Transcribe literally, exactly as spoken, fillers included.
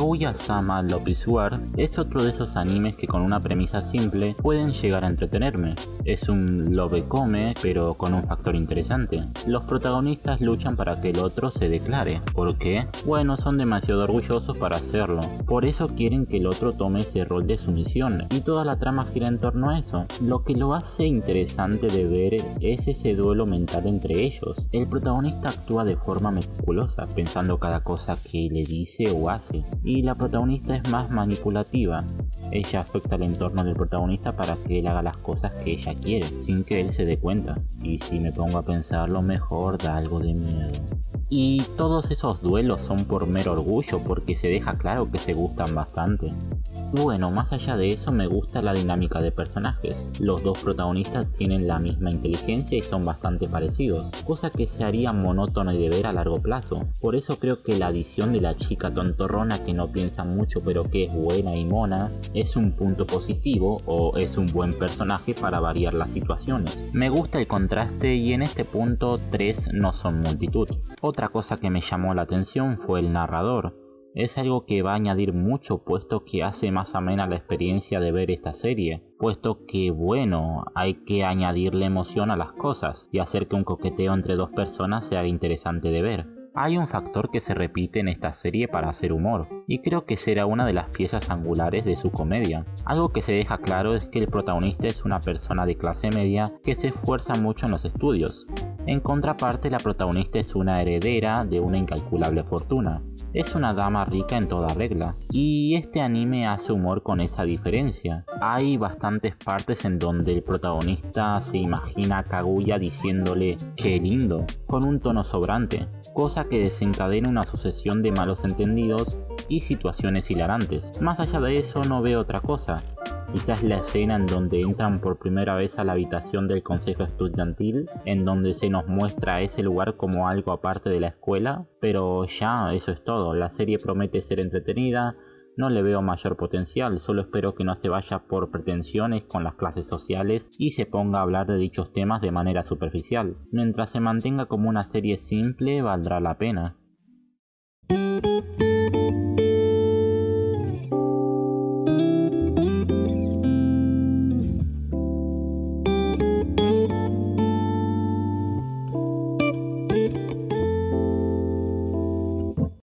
Kaguya-sama Love is War es otro de esos animes que con una premisa simple pueden llegar a entretenerme. Es un love-come pero con un factor interesante. Los protagonistas luchan para que el otro se declare. ¿Por qué? Bueno, son demasiado orgullosos para hacerlo. Por eso quieren que el otro tome ese rol de sumisión y toda la trama gira en torno a eso. Lo que lo hace interesante de ver es ese duelo mental entre ellos. El protagonista actúa de forma meticulosa, pensando cada cosa que le dice o hace, y la protagonista es más manipulativa. Ella afecta al entorno del protagonista para que él haga las cosas que ella quiere, sin que él se dé cuenta. Y si me pongo a pensarlo mejor, da algo de miedo. Y todos esos duelos son por mero orgullo, porque se deja claro que se gustan bastante. Bueno, más allá de eso me gusta la dinámica de personajes. Los dos protagonistas tienen la misma inteligencia y son bastante parecidos, cosa que se haría monótono de ver a largo plazo. Por eso creo que la adición de la chica tontorrona que no piensa mucho pero que es buena y mona es un punto positivo, o es un buen personaje para variar las situaciones. Me gusta el contraste y en este punto tres no son multitud. Otra cosa que me llamó la atención fue el narrador. Es algo que va a añadir mucho, puesto que hace más amena la experiencia de ver esta serie, puesto que bueno, hay que añadirle emoción a las cosas y hacer que un coqueteo entre dos personas sea interesante de ver. Hay un factor que se repite en esta serie para hacer humor, y creo que será una de las piezas angulares de su comedia. Algo que se deja claro es que el protagonista es una persona de clase media que se esfuerza mucho en los estudios. En contraparte, la protagonista es una heredera de una incalculable fortuna. Es una dama rica en toda regla, y este anime hace humor con esa diferencia. Hay bastantes partes en donde el protagonista se imagina a Kaguya diciéndole "qué lindo", con un tono sobrante, cosa que desencadena una sucesión de malos entendidos y situaciones hilarantes. Más allá de eso no veo otra cosa. Quizás la escena en donde entran por primera vez a la habitación del consejo estudiantil, en donde se nos muestra ese lugar como algo aparte de la escuela, pero ya eso es todo. La serie promete ser entretenida, no le veo mayor potencial, solo espero que no se vaya por pretensiones con las clases sociales y se ponga a hablar de dichos temas de manera superficial. Mientras se mantenga como una serie simple, valdrá la pena.